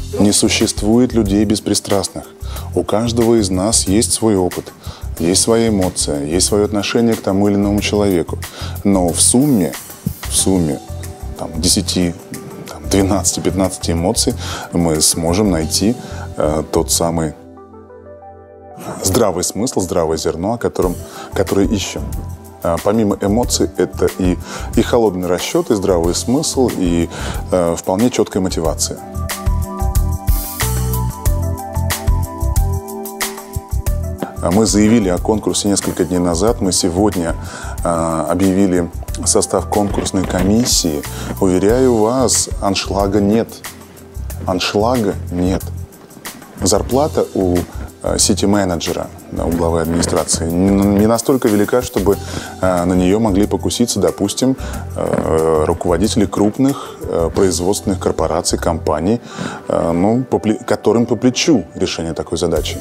Не существует людей беспристрастных. У каждого из нас есть свой опыт, есть своя эмоция, есть свое отношение к тому или иному человеку. Но в сумме там, 10, 12, 15 эмоций мы сможем найти тот самый здравый смысл, здравое зерно, которое ищем. Помимо эмоций, это и холодный расчет, и здравый смысл, и вполне четкая мотивация. Мы заявили о конкурсе несколько дней назад. Мы сегодня объявили состав конкурсной комиссии. Уверяю вас, аншлага нет. Аншлага нет. Зарплата у сити-менеджера, у главы администрации, не настолько велика, чтобы на нее могли покуситься, допустим, руководители крупных производственных корпораций, компаний, которым по плечу решение такой задачи.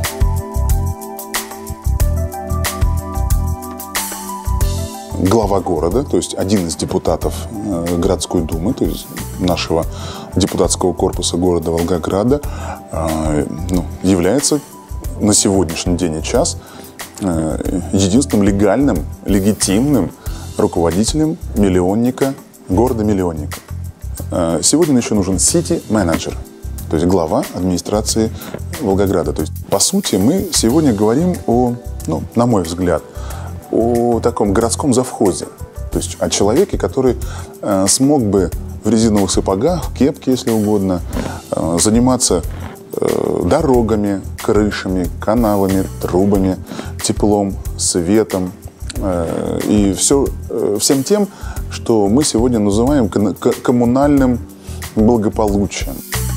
Глава города, то есть один из депутатов городской думы, то есть нашего депутатского корпуса города Волгограда, является на сегодняшний день и час единственным легальным, легитимным руководителем миллионника, города-миллионника. Сегодня еще нужен сити-менеджер, то есть глава администрации Волгограда. То есть, по сути, мы сегодня говорим на мой взгляд, о таком городском завхозе, то есть о человеке, который смог бы в резиновых сапогах, в кепке, если угодно, заниматься дорогами, крышами, канавами, трубами, теплом, светом и всем тем, что мы сегодня называем коммунальным благополучием.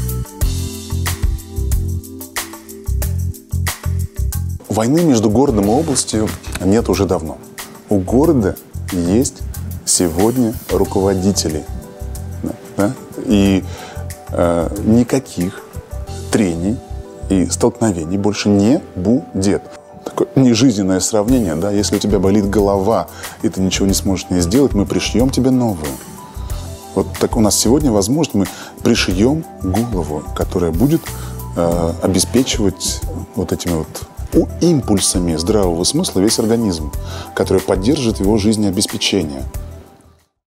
Войны между городом и областью нет уже давно. У города есть сегодня руководители. Да? И никаких трений и столкновений больше не будет. Такое нежизненное сравнение, да? Если у тебя болит голова, и ты ничего не сможешь не сделать, мы пришьем тебе новую. Вот так у нас сегодня возможность, мы пришьем голову, которая будет обеспечивать вот этими импульсами здравого смысла весь организм, который поддержит его жизнеобеспечение.